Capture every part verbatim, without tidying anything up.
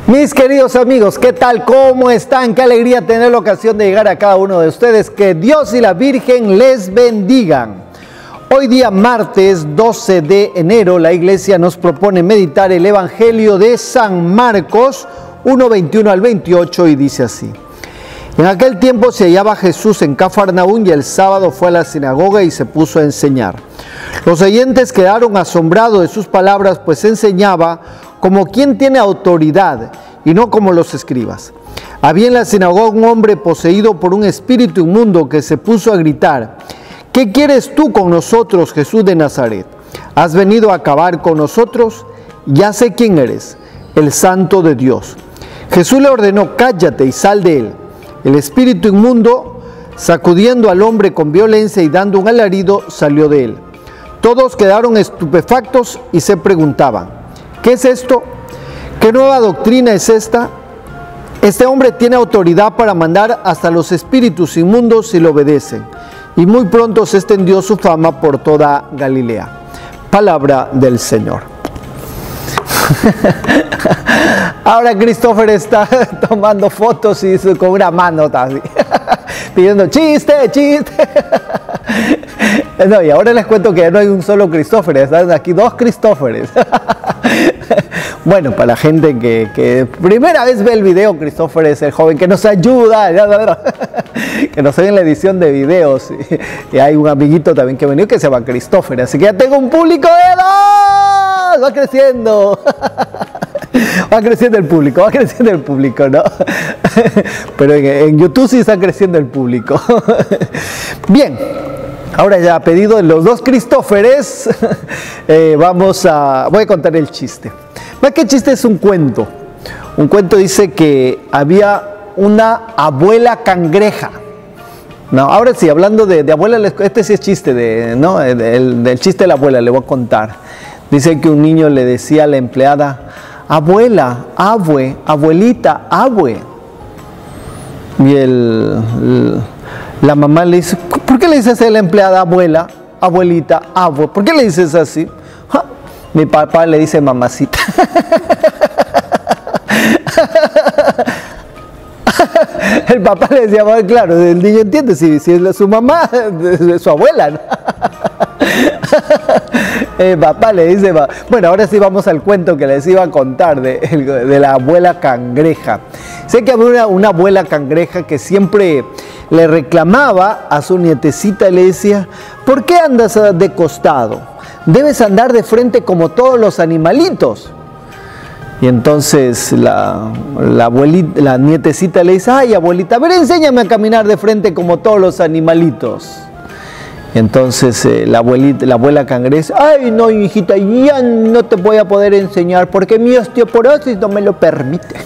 Mis queridos amigos, ¿qué tal? ¿Cómo están? Qué alegría tener la ocasión de llegar a cada uno de ustedes. Que Dios y la Virgen les bendigan. Hoy día martes doce de enero, la iglesia nos propone meditar el Evangelio de San Marcos uno, veintiuno al veintiocho, y dice así. En aquel tiempo se hallaba Jesús en Cafarnaún y el sábado fue a la sinagoga y se puso a enseñar. Los oyentes quedaron asombrados de sus palabras, pues enseñaba como quien tiene autoridad y no como los escribas. Había en la sinagoga un hombre poseído por un espíritu inmundo que se puso a gritar: ¿qué quieres tú con nosotros, Jesús de Nazaret? ¿Has venido a acabar con nosotros? Ya sé quién eres, el Santo de Dios. Jesús le ordenó: cállate y sal de él. El espíritu inmundo, sacudiendo al hombre con violencia y dando un alarido, salió de él. Todos quedaron estupefactos y se preguntaban: ¿qué es esto? ¿Qué nueva doctrina es esta? Este hombre tiene autoridad para mandar hasta los espíritus inmundos si le obedecen. Y muy pronto se extendió su fama por toda Galilea. Palabra del Señor. Ahora Christopher está tomando fotos y con una mano así, pidiendo chiste, chiste. No, y ahora les cuento que ya no hay un solo Christopher, están aquí dos Christophers. Bueno, para la gente que, que primera vez ve el video, Christopher es el joven que nos ayuda, que nos ve en la edición de videos. Y hay un amiguito también que venido que se llama Christopher, así que ya tengo un público de dos, va creciendo. Va creciendo el público, va creciendo el público, ¿no? Pero en, en YouTube sí está creciendo el público. Bien, ahora ya a pedido de los dos Christopheres, eh, vamos a, voy a contar el chiste. ¿Ves qué chiste? Es un cuento. Un cuento dice que había una abuela cangreja. No, ahora sí, hablando de, de abuela, este sí es chiste, de, ¿no? El, el, del chiste de la abuela, le voy a contar. Dice que un niño le decía a la empleada: abuela, abue, abuelita, abue. Y el, el, la mamá le dice: ¿por qué le dices a la empleada abuela, abuelita, abue? ¿Por qué le dices así? ¿Ja? Mi papá le dice mamacita. El papá le decía: bueno, claro, el niño entiende, si, si es su mamá, es su abuela, ¿no? El papá le dice: bueno, ahora sí vamos al cuento que les iba a contar de, de la abuela cangreja. Sé que había una, una abuela cangreja que siempre le reclamaba a su nietecita y le decía: ¿por qué andas de costado? Debes andar de frente como todos los animalitos. Y entonces la, la, abuelita, la nietecita le dice: ay, abuelita, a ver, enséñame a caminar de frente como todos los animalitos. Entonces eh, la, abuelita, la abuela cangreja dice: ay, no, hijita, ya no te voy a poder enseñar porque mi osteoporosis no me lo permite.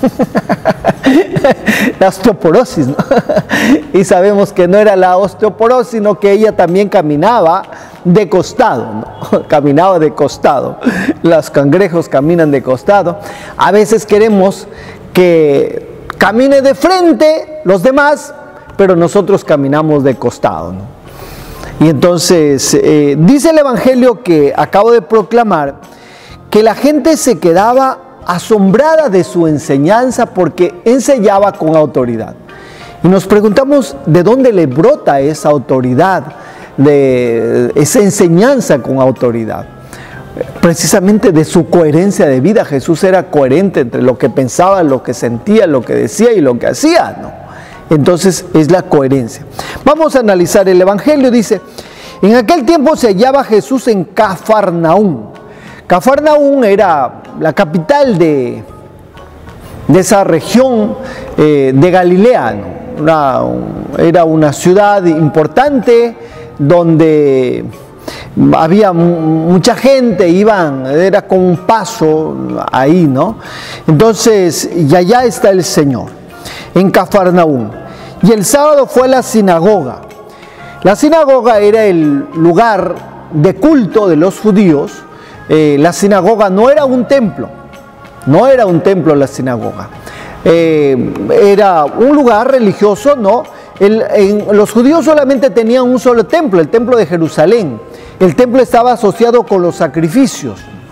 La osteoporosis, ¿no? Y sabemos que no era la osteoporosis, sino que ella también caminaba de costado, ¿no? Caminaba de costado. Los cangrejos caminan de costado. A veces queremos que camine de frente los demás, pero nosotros caminamos de costado, ¿no? Y entonces eh, dice el Evangelio que acabo de proclamar que la gente se quedaba asombrada de su enseñanza porque enseñaba con autoridad. Y nos preguntamos de dónde le brota esa autoridad, de esa enseñanza con autoridad. Precisamente de su coherencia de vida. Jesús era coherente entre lo que pensaba, lo que sentía, lo que decía y lo que hacía, ¿no? Entonces es la coherencia. Vamos a analizar el Evangelio. Dice: en aquel tiempo se hallaba Jesús en Cafarnaún. Cafarnaún era la capital de, de esa región eh, de Galilea, ¿no? Una, era una ciudad importante donde había mucha gente, iban, era como un paso ahí, ¿no? Entonces, y allá está el Señor, en Cafarnaún. Y el sábado fue a la sinagoga. La sinagoga era el lugar de culto de los judíos. Eh, la sinagoga no era un templo, no era un templo la sinagoga. Eh, era un lugar religioso, ¿no? El, en, los judíos solamente tenían un solo templo, el templo de Jerusalén. El templo estaba asociado con los sacrificios.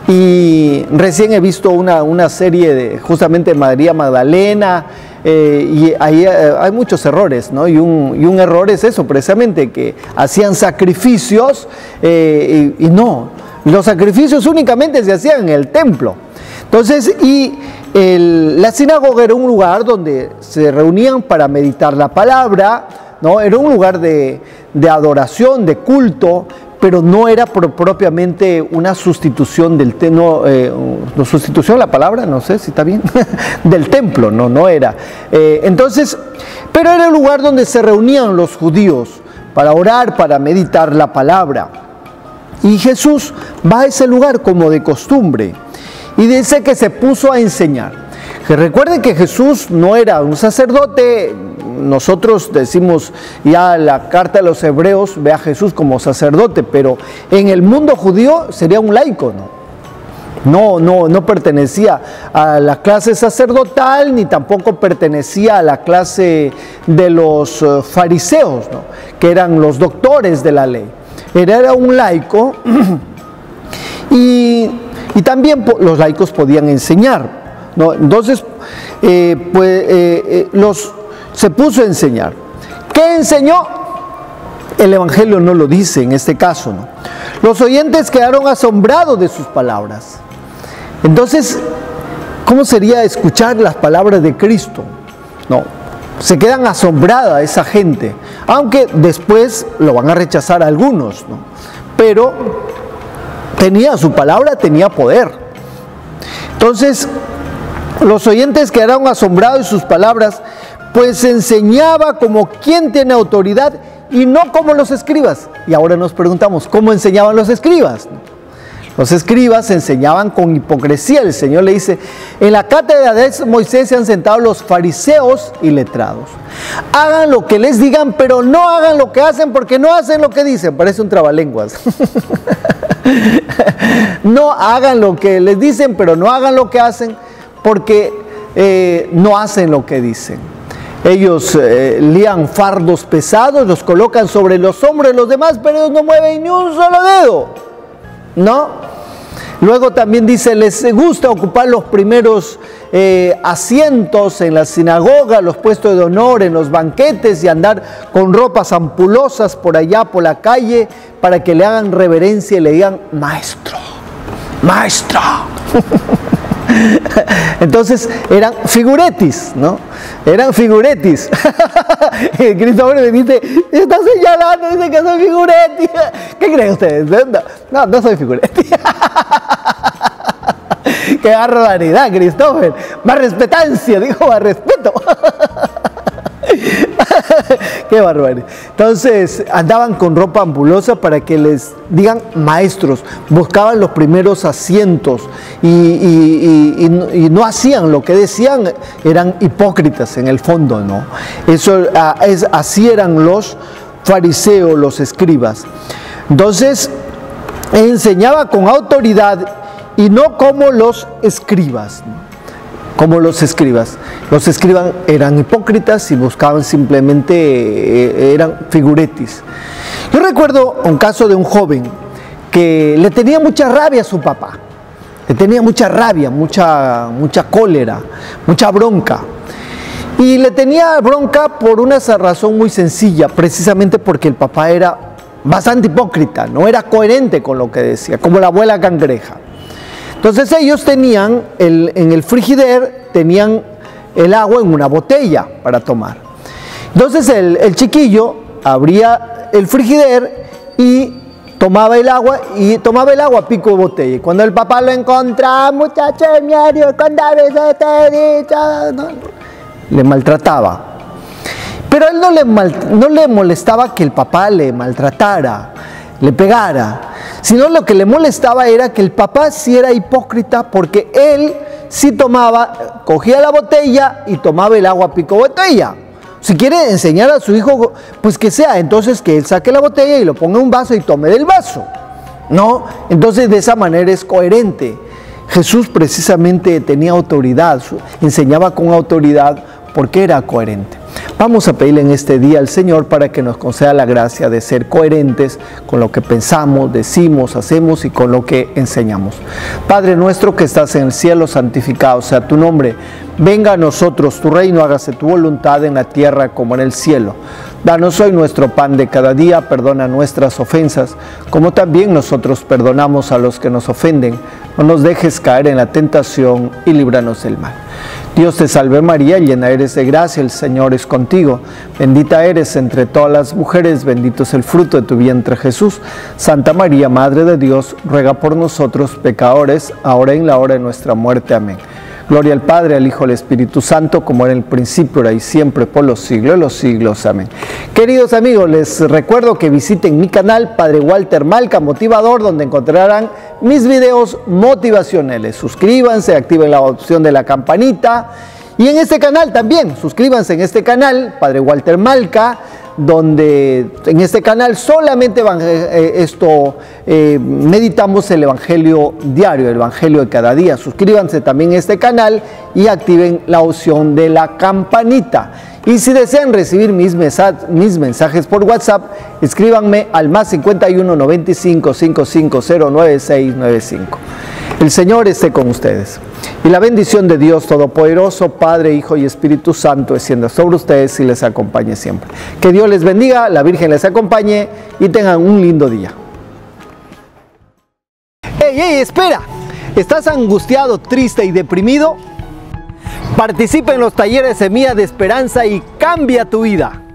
Y recién he visto una, una serie de justamente María Magdalena, eh, y ahí eh, hay muchos errores, ¿no? Y un, y un error es eso, precisamente, que hacían sacrificios eh, y, y no, los sacrificios únicamente se hacían en el templo. Entonces, y el, la sinagoga era un lugar donde se reunían para meditar la palabra, ¿no? Era un lugar de, de adoración, de culto, pero no era pro, propiamente una sustitución del templo, no, eh, no, sustitución la palabra, no sé si está bien, del templo, no, no era. Eh, entonces, pero era el lugar donde se reunían los judíos para orar, para meditar la palabra. Y Jesús va a ese lugar como de costumbre y dice que se puso a enseñar. Que recuerden que Jesús no era un sacerdote. Nosotros decimos ya la carta de los hebreos ve a Jesús como sacerdote, pero en el mundo judío sería un laico, ¿no? No, no, no pertenecía a la clase sacerdotal, ni tampoco pertenecía a la clase de los fariseos, ¿no? Que eran los doctores de la ley. Era un laico y, y también los laicos podían enseñar, ¿no? Entonces, eh, pues, eh, eh, los... se puso a enseñar. ¿Qué enseñó? El Evangelio no lo dice en este caso, ¿no? Los oyentes quedaron asombrados de sus palabras. Entonces, ¿cómo sería escuchar las palabras de Cristo? No, se quedan asombrada esa gente, aunque después lo van a rechazar algunos, ¿no? Pero tenía su palabra, tenía poder. Entonces, los oyentes quedaron asombrados de sus palabras, pues enseñaba como quien tiene autoridad y no como los escribas. Y ahora nos preguntamos, ¿cómo enseñaban los escribas? Los escribas enseñaban con hipocresía. El Señor le dice, en la cátedra de Moisés se han sentado los fariseos y letrados. Hagan lo que les digan, pero no hagan lo que hacen, porque no hacen lo que dicen. Parece un trabalenguas. No hagan lo que les dicen, pero no hagan lo que hacen, porque eh, no hacen lo que dicen. Ellos eh, lían fardos pesados, los colocan sobre los hombros de los demás, pero ellos no mueven ni un solo dedo, ¿no? Luego también dice, les gusta ocupar los primeros eh, asientos en la sinagoga, los puestos de honor en los banquetes y andar con ropas ampulosas por allá, por la calle, para que le hagan reverencia y le digan, maestro, maestro. Entonces eran figuretis, ¿no? Eran figuretis. Cristóbal me dice, está señalando, dice que soy figuretis. ¿Qué creen ustedes? No, no soy figuretis. Qué barbaridad, Cristóbal. Más respetancia, dijo, más respeto. Qué barbaridad. Entonces andaban con ropa ambulosa para que les digan maestros, buscaban los primeros asientos y, y, y, y, no, y no hacían lo que decían, eran hipócritas en el fondo, ¿no? Eso, es, así eran los fariseos, los escribas. Entonces enseñaba con autoridad y no como los escribas, ¿no? Como los escribas. Los escribas eran hipócritas y buscaban simplemente, eh, eran figuretis. Yo recuerdo un caso de un joven que le tenía mucha rabia a su papá. Le tenía mucha rabia, mucha, mucha cólera, mucha bronca. Y le tenía bronca por una razón muy sencilla, precisamente porque el papá era bastante hipócrita, no era coherente con lo que decía, como la abuela cangreja. Entonces ellos tenían, el, en el frigider, tenían el agua en una botella para tomar. Entonces el, el chiquillo abría el frigider y tomaba el agua, y tomaba el agua a pico de botella. Y cuando el papá lo encontraba, muchacho de miario, ¿cuántas veces te he dicho? No, le maltrataba. Pero a él no le, mal, no le molestaba que el papá le maltratara, le pegara, sino lo que le molestaba era que el papá sí era hipócrita, porque él sí tomaba, cogía la botella y tomaba el agua a pico botella. Si quiere enseñar a su hijo, pues que sea, entonces que él saque la botella y lo ponga en un vaso y tome del vaso, ¿no? Entonces de esa manera es coherente. Jesús precisamente tenía autoridad, enseñaba con autoridad porque era coherente. Vamos a pedirle en este día al Señor para que nos conceda la gracia de ser coherentes con lo que pensamos, decimos, hacemos y con lo que enseñamos. Padre nuestro que estás en el cielo, santificado sea tu nombre. Venga a nosotros tu reino, hágase tu voluntad en la tierra como en el cielo. Danos hoy nuestro pan de cada día, perdona nuestras ofensas, como también nosotros perdonamos a los que nos ofenden. No nos dejes caer en la tentación y líbranos del mal. Dios te salve María, llena eres de gracia, el Señor es contigo. Bendita eres entre todas las mujeres, bendito es el fruto de tu vientre Jesús. Santa María, Madre de Dios, ruega por nosotros pecadores, ahora y en la hora de nuestra muerte. Amén. Gloria al Padre, al Hijo, al Espíritu Santo, como era en el principio, ahora y siempre, por los siglos de los siglos. Amén. Queridos amigos, les recuerdo que visiten mi canal, Padre Walter Malca Motivador, donde encontrarán mis videos motivacionales. Suscríbanse, activen la opción de la campanita. Y en este canal también, suscríbanse en este canal, Padre Walter Malca, donde en este canal solamente eh, esto eh, meditamos el Evangelio diario, el Evangelio de cada día. Suscríbanse también a este canal y activen la opción de la campanita. Y si desean recibir mis, mis mensajes por WhatsApp, escríbanme al más cincuenta y uno, noventa y cinco, cincuenta y cinco cero nueve seis nueve cinco. El Señor esté con ustedes. Y la bendición de Dios Todopoderoso, Padre, Hijo y Espíritu Santo, descienda sobre ustedes y les acompañe siempre. Que Dios les bendiga, la Virgen les acompañe y tengan un lindo día. ¡Ey, ey, espera! ¿Estás angustiado, triste y deprimido? Participa en los talleres Semilla de Esperanza y cambia tu vida.